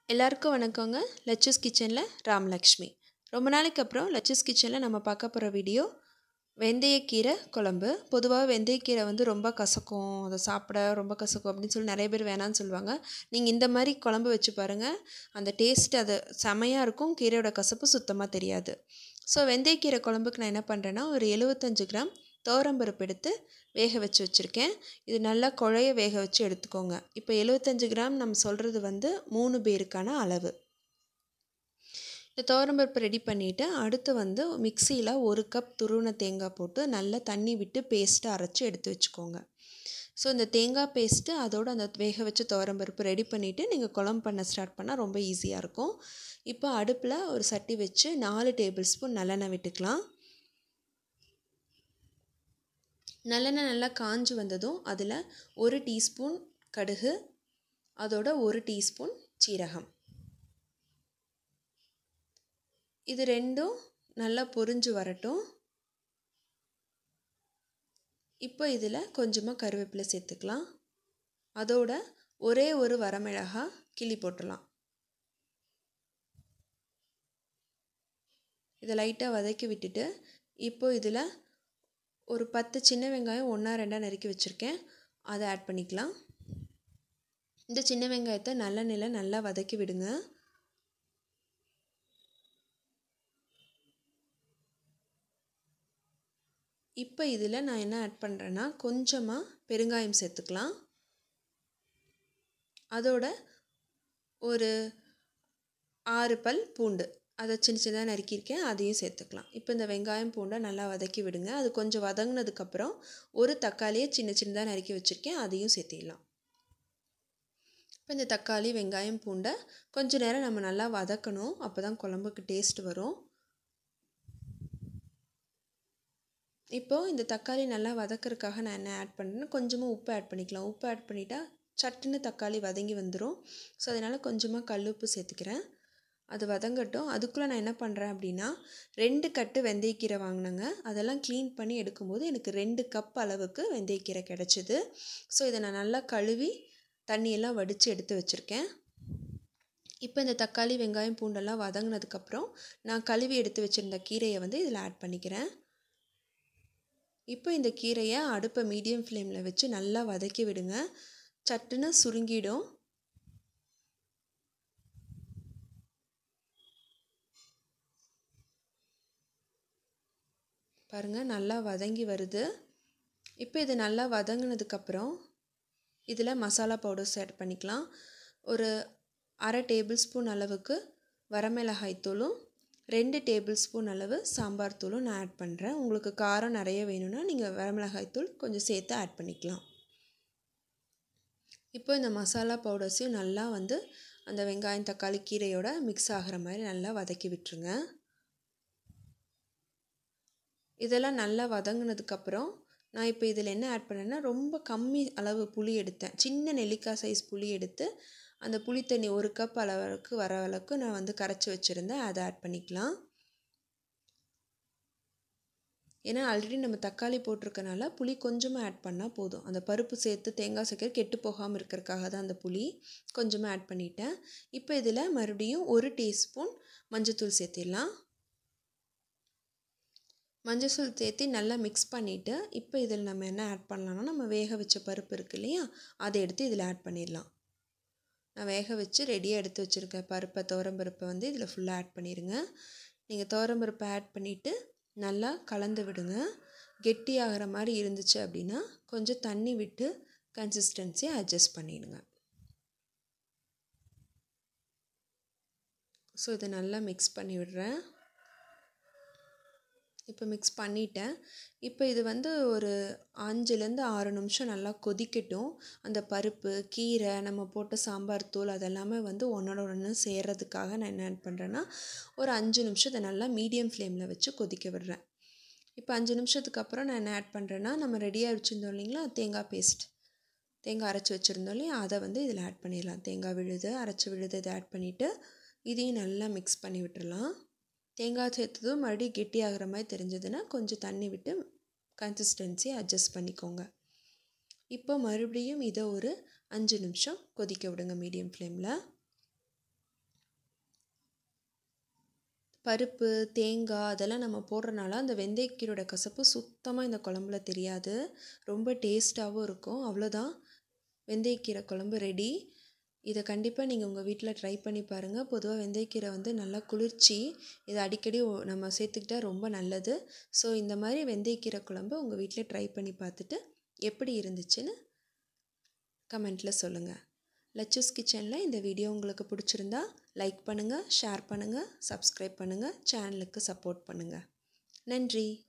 எல்லாருக்கும் வணக்கங்க. லட்சஸ் கிச்சனில் ராமலக்ஷ்மி. ரொம்ப நாளைக்கு அப்புறம் லட்சஸ் கிச்சனில் நம்ம பார்க்க போகிற வீடியோ வெந்தயக்கீரை குழம்பு. பொதுவாக வெந்தயக்கீரை ரொம்ப கசக்கும், அதை சாப்பிட ரொம்ப கசக்கும் அப்படின்னு சொல்லி நிறைய பேர் வேணான்னு சொல்லுவாங்க. நீங்கள் இந்த மாதிரி குழம்பு வச்சு பாருங்கள், அந்த டேஸ்ட் அது செமையாக இருக்கும். கீரையோட கசப்பு சுத்தமாக தெரியாது. ஸோ வெந்தயக்கீரை குழம்புக்கு நான் என்ன பண்ணுறேன்னா, ஒரு 75 கிராம் துவரம்பருப்பு எடுத்து வேக வச்சு வச்சுருக்கேன். இது நல்லா குழைய வேக வச்சு எடுத்துக்கோங்க. இப்போ 75 கிராம் நம்ம சொல்கிறது 3 பேருக்கான அளவு. இந்த துவரம்பருப்பு ரெடி பண்ணிவிட்டு அடுத்து மிக்சியில் 1 கப் துருவின தேங்காய் போட்டு நல்லா தண்ணி விட்டு பேஸ்ட்டு அரைச்சி எடுத்து வச்சுக்கோங்க. ஸோ இந்த தேங்காய் பேஸ்ட்டு அதோடு அந்த வேக வச்ச துவரம்பருப்பு ரெடி பண்ணிவிட்டு நீங்கள் குழம்பு பண்ண ஸ்டார்ட் பண்ணால் ரொம்ப ஈஸியாக இருக்கும். இப்போ அடுப்பில் ஒரு சட்டி வச்சு 4 டேபிள் ஸ்பூன் நல்லெண்ணெய் விட்டுக்கலாம். நல்லெண்ணெய் நல்லா காஞ்சி வந்ததும் அதில் 1 டீஸ்பூன் கடுகு, அதோட 1 டீஸ்பூன் சீரகம், இது ரெண்டும் நல்லா பொரிஞ்சு வரட்டும். இப்போ இதில் கொஞ்சமாக கருவேப்பிலை சேர்த்துக்கலாம். அதோட ஒரே ஒரு வரமிளகாய் கிள்ளி போட்டுடலாம். இதை லைட்டாக வதக்கி விட்டுட்டு இப்போ இதில் ஒரு 10 சின்ன வெங்காயம் 1-2 நறுக்கி வச்சுருக்கேன், அதை ஆட் பண்ணிக்கலாம். இந்த சின்ன வெங்காயத்தை நல்லெண்ணெயில் நல்லா வதக்கி விடுங்க. இப்போ இதில் நான் என்ன ஆட் பண்ணுறேன்னா, கொஞ்சமாக பெருங்காயம் சேர்த்துக்கலாம். அதோட ஒரு 6 பல் பூண்டு, அதை சின்ன சின்னதாக நறுக்கியிருக்கேன், அதையும் சேர்த்துக்கலாம். இப்போ இந்த வெங்காயம் பூண்டை நல்லா வதக்கி விடுங்க. அது கொஞ்சம் வதங்கினதுக்கப்புறம் ஒரு தக்காளியை சின்ன சின்னதாக நறுக்கி வச்சுருக்கேன், அதையும் சேர்த்திடலாம். இப்போ இந்த தக்காளி வெங்காயம் பூண்டை கொஞ்சம் நேரம் நம்ம நல்லா வதக்கணும், அப்போ தான் குழம்புக்கு டேஸ்ட் வரும். இப்போது இந்த தக்காளி நல்லா வதக்கிறதுக்காக நான் என்ன ஆட் பண்ணுறேன்னா, கொஞ்சமாக உப்பு ஆட் பண்ணிக்கலாம். உப்பு ஆட் பண்ணிட்டா சட்டுன்னு தக்காளி வதங்கி வந்துடும். ஸோ அதனால் கொஞ்சமாக கல் உப்பு சேர்த்துக்கிறேன். அது வதங்கட்டும். அதுக்குள்ளே நான் என்ன பண்ணுறேன் அப்படின்னா, 2 கட்டு வெந்தயக்கீரை வாங்கினேங்க. அதெல்லாம் க்ளீன் பண்ணி எடுக்கும்போது எனக்கு 2 கப் அளவுக்கு வெந்தயக்கீரை கிடச்சிது. ஸோ இதை நான் நல்லா கழுவி தண்ணியெல்லாம் வடித்து எடுத்து வச்சுருக்கேன். இப்போ இந்த தக்காளி வெங்காயம் பூண்டெல்லாம் வதங்கினதுக்கப்புறம் நான் கழுவி எடுத்து வச்சுருந்த கீரையை இதில் ஆட் பண்ணிக்கிறேன். இப்போ இந்த கீரையை அடுப்பை மீடியம் ஃப்ளேமில் வச்சு நல்லா வதக்கி விடுங்க. சட்டுன்னு சுருங்கிடும். பாருங்கள், நல்லா வதங்கி வருது. இப்போ இது நல்லா வதங்கினதுக்கப்புறம் இதில் மசாலா பவுடர்ஸ் ஆட் பண்ணிக்கலாம். ஒரு 1/2 டேபிள் ஸ்பூன் அளவுக்கு வரமிளகாய் தூளும் 2 டேபிள் ஸ்பூன் அளவு சாம்பார் தூளும் நான் ஆட் பண்ணுறேன். உங்களுக்கு காரம் நிறைய வேணும்னா நீங்கள் வரமிளகாய் தூள் கொஞ்சம் சேர்த்து ஆட் பண்ணிக்கலாம். இப்போ இந்த மசாலா பவுடர்ஸையும் நல்லா அந்த வெங்காயம் தக்காளி கீரையோட மிக்ஸ் ஆகிற மாதிரி நல்லா வதக்கி விட்டுருங்க. இதெல்லாம் நல்லா வதங்கினதுக்கப்புறம் நான் இப்போ இதில் என்ன ஆட் பண்ணேன்னா, ரொம்ப கம்மி அளவு புளி எடுத்தேன். சின்ன நெல்லிக்காய் சைஸ் புளி எடுத்து அந்த புளி தண்ணி 1 கப் அளவுக்கு வர அளவுக்கு நான் கரைச்சி வச்சுருந்தேன், அதை ஆட் பண்ணிக்கலாம். ஏன்னா ஆல்ரெடி நம்ம தக்காளி போட்டிருக்கனால புளி கொஞ்சமாக ஆட் பண்ணால் போதும். அந்த பருப்பு சேர்த்து தேங்காய் சக்கரை கெட்டு போகாமல் இருக்கிறதுக்காக தான் அந்த புளி கொஞ்சமாக ஆட் பண்ணிட்டேன். இப்போ இதில் மறுபடியும் 1 டீஸ்பூன் மஞ்சள்தூள் சேர்த்திடலாம். மஞ்சள்தூள் சேர்த்து நல்லா மிக்ஸ் பண்ணிவிட்டு இப்போ இதில் நம்ம என்ன ஆட் பண்ணலாம்னா, நம்ம வேக வச்ச பருப்பு இருக்குது இல்லையா, அதை எடுத்து இதில் ஆட் பண்ணிடலாம். நான் வேக வச்சு ரெடியாக எடுத்து வச்சுருக்க துவரம்பருப்பை இதில் ஃபுல்லாக ஆட் பண்ணிடுங்க. நீங்கள் துவரம்பருப்பை ஆட் பண்ணிவிட்டு நல்லா கலந்து விடுங்க. கெட்டியாகிற மாதிரி இருந்துச்சு அப்படின்னா கொஞ்சம் தண்ணி விட்டு கன்சிஸ்டன்சியை அட்ஜஸ்ட் பண்ணிடுங்க. ஸோ இதை நல்லா மிக்ஸ் பண்ணி விடுறேன். இப்போ மிக்ஸ் பண்ணிட்டேன். இப்போ இது ஒரு 5லேருந்து 6 நிமிஷம் நல்லா கொதிக்கட்டும். அந்த பருப்பு கீரை நம்ம போட்ட சாம்பார் தூள் அதெல்லாமே ஒன்றோட ஒன்று சேர்கிறதுக்காக நான் என்ன ஆட் பண்ணுறேன்னா, ஒரு 5 நிமிஷம் இதை நல்லா மீடியம் ஃப்ளேமில் வச்சு கொதிக்க விடுறேன். இப்போ 5 நிமிஷத்துக்கு அப்புறம் நான் என்ன ஆட் பண்ணுறேன்னா, நம்ம ரெடியாக வச்சுருந்தோம் இல்லைங்களா தேங்காய் பேஸ்ட், தேங்காய் அரைச்சி வச்சுருந்தோம் இல்லையா, அதை இதில் ஆட் பண்ணிடலாம். தேங்காய் விழுது அரைச்சி விழுது இதை ஆட் பண்ணிவிட்டு இதையும் நல்லா மிக்ஸ் பண்ணி விட்டுடலாம். தேங்காய் சேர்த்ததும் மறுபடியும் கெட்டியாகிற மாதிரி தெரிஞ்சதுன்னா கொஞ்சம் தண்ணி விட்டு கன்சிஸ்டன்சி அட்ஜஸ்ட் பண்ணிக்கோங்க. இப்போ மறுபடியும் இதை ஒரு 5 நிமிஷம் கொதிக்க விடுங்க மீடியம் ஃப்ளேமில். பருப்பு, தேங்காய் அதெல்லாம் நம்ம போடுறனால அந்த வெந்தயக்கீரையோட கசப்பு சுத்தமாக இந்த குழம்புல தெரியாது. ரொம்ப டேஸ்ட்டாகவும் இருக்கும். அவ்வளோதான், வெந்தயக்கீரை குழம்பு ரெடி. இதை கண்டிப்பாக நீங்கள் உங்கள் வீட்டில் ட்ரை பண்ணி பாருங்கள். பொதுவாக வெந்தயக்கீரை வந்து நல்லா குளிர்ச்சி. இதை அடிக்கடி நம்ம சேர்த்துக்கிட்டா ரொம்ப நல்லது. ஸோ இந்த மாதிரி வெந்தயக்கீரை குழம்பு உங்கள் வீட்டில் ட்ரை பண்ணி பார்த்துட்டு எப்படி இருந்துச்சுன்னு கமெண்ட்டில் சொல்லுங்கள். லச்சூஸ் கிச்சனில் இந்த வீடியோ உங்களுக்கு பிடிச்சிருந்தா லைக் பண்ணுங்கள், ஷேர் பண்ணுங்கள், சப்ஸ்கிரைப் பண்ணுங்கள், சேனலுக்கு சப்போர்ட் பண்ணுங்கள். நன்றி.